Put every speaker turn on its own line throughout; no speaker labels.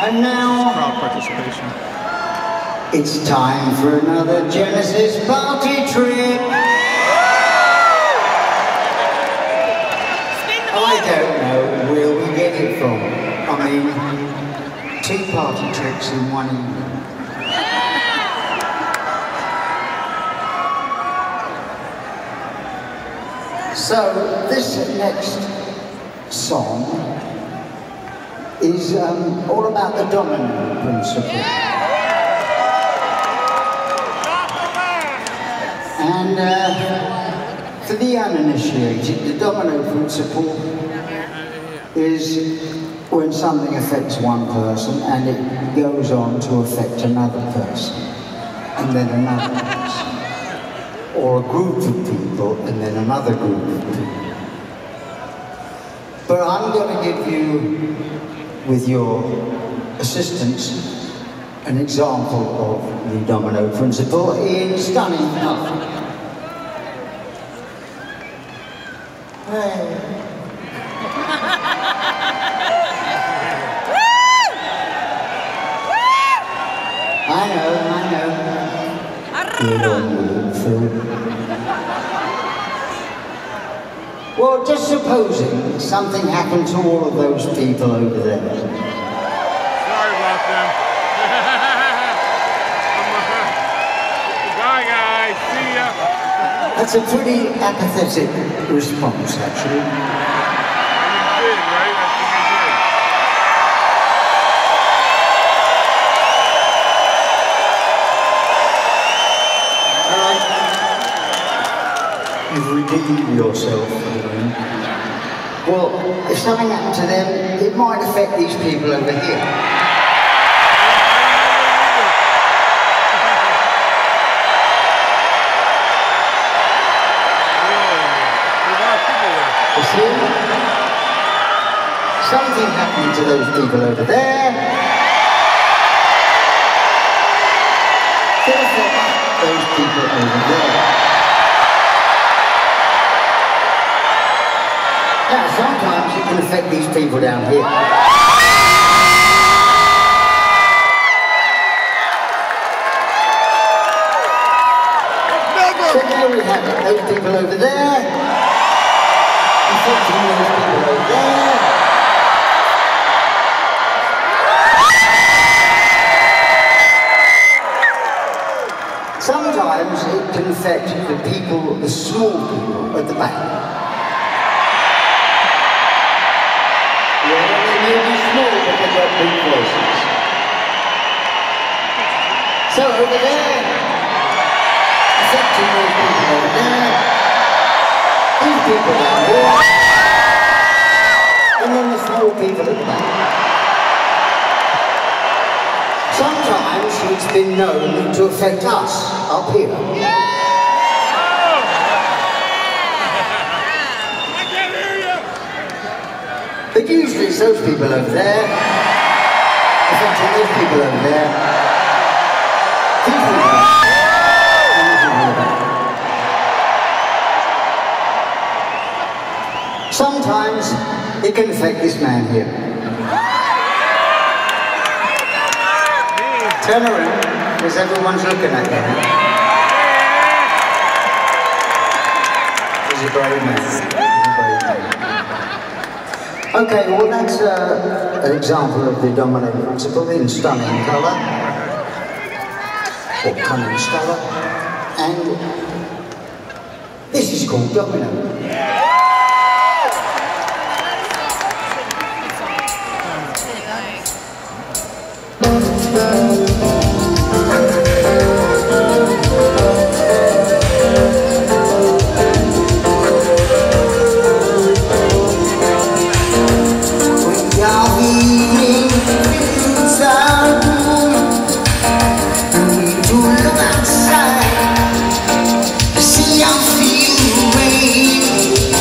And now,
crowd participation.
It's time for another Genesis party trick. I don't know where we get it from. I mean, 2 party tricks in one evening. So this next song is all about the domino principle. And for the uninitiated, the domino principle is when something affects one person and it goes on to affect another person, and then another person, or a group of people, and then another group of people. But I'm going to give you, with your assistance, an example of the domino principle in stunning colour. Hey. I know. You don't feel. Well, just supposing something happened to all of those people over there.
Sorry about them. Bye, guys. See ya.
That's a pretty apathetic response, actually.
I did, right? I think I did.
You've redeemed yourself. Well, if something happened to them, it might affect these people over here. You see? Something happened to those people over there. It affects those people over there. Now, sometimes it can affect these people down here. So there we have it, those people over there, affecting those people over there. Sometimes it can affect the people, the small people at the back. They may be small, but they've got big voices. So over there, affecting those people over there, these people down here, and then the small people at the back. Sometimes it's been known to affect us up here. But usually it's those people over there, affecting those people over there, people sometimes it can affect this man here. Turn around, because everyone's looking at you. He's a brave man. Okay, well that's an example of the domino principle in stunning colour, or cunning colour, and this is called Domino.
See, I feel the rain.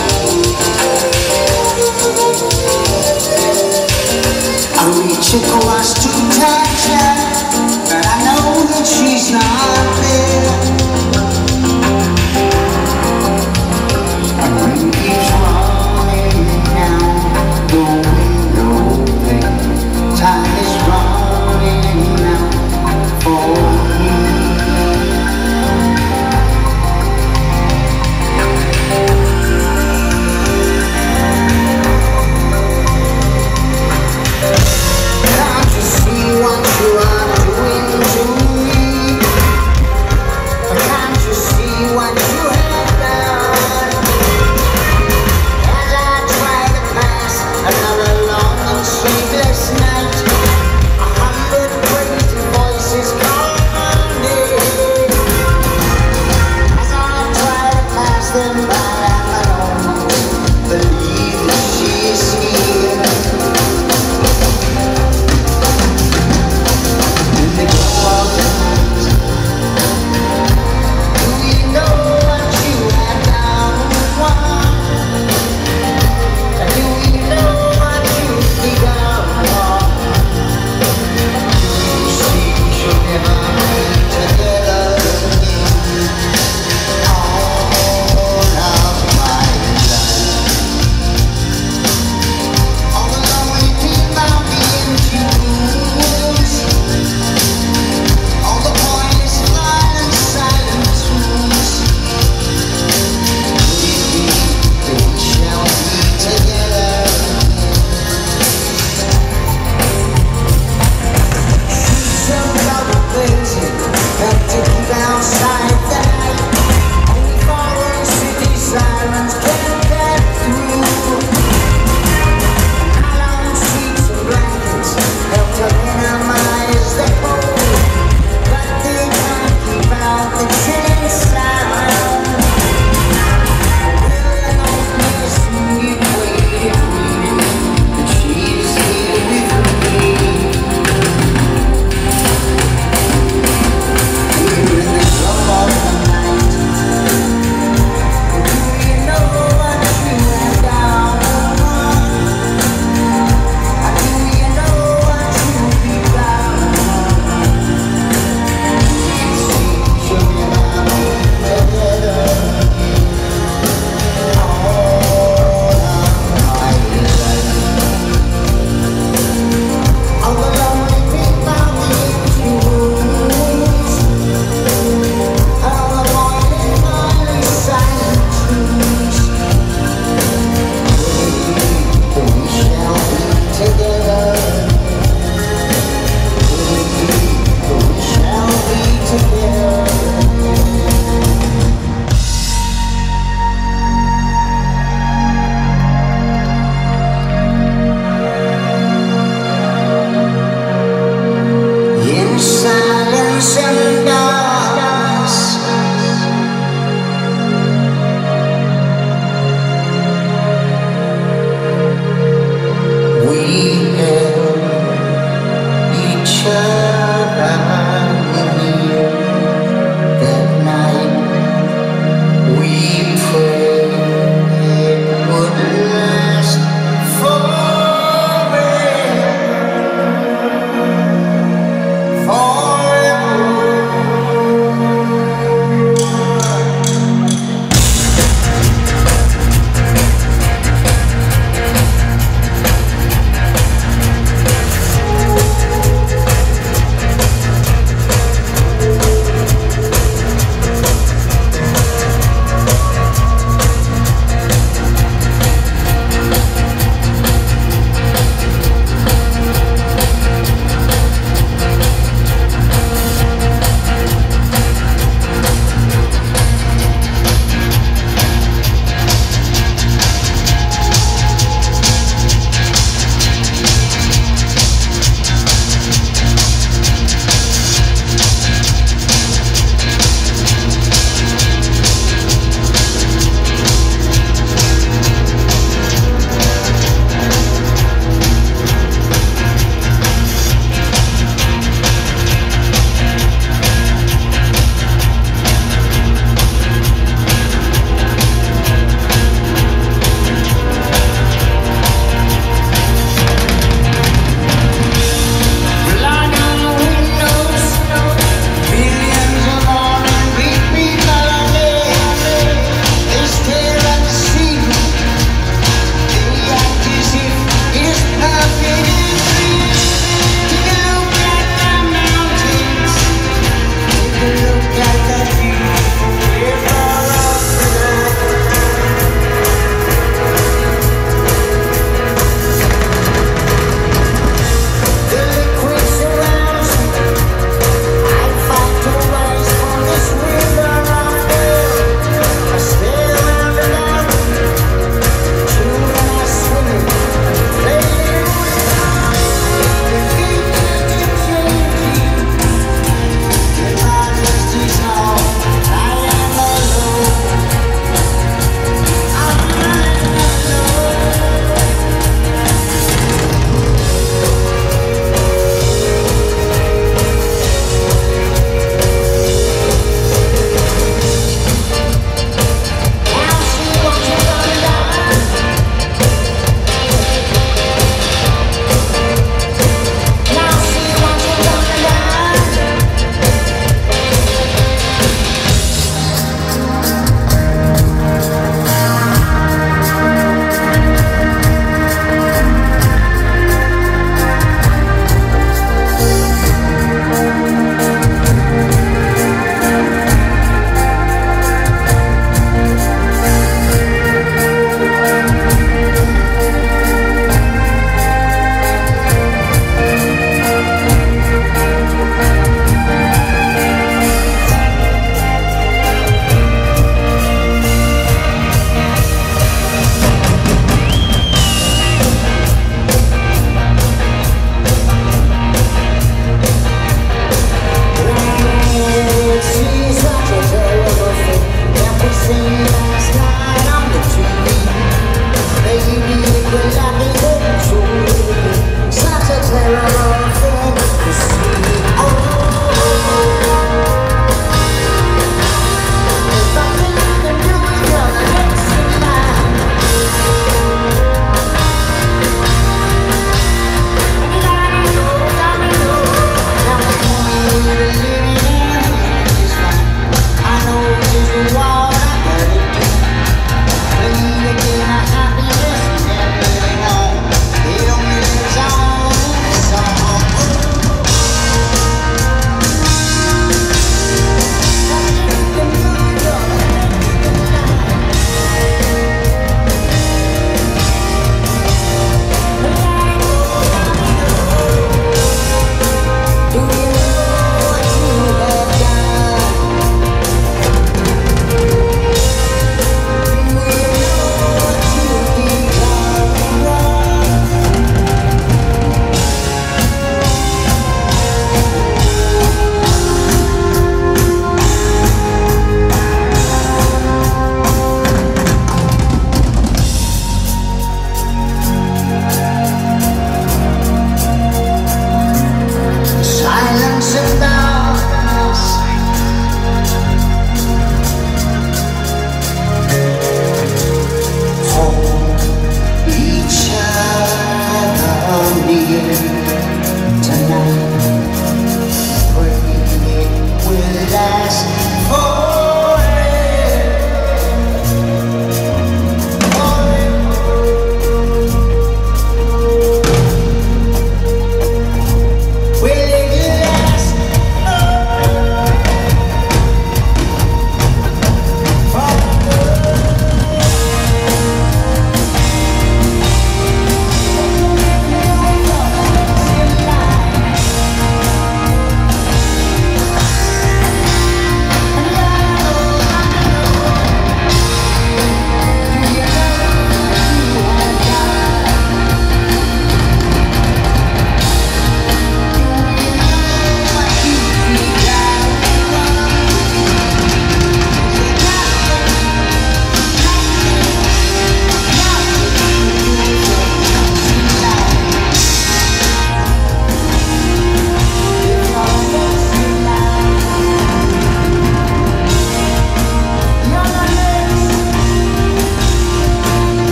last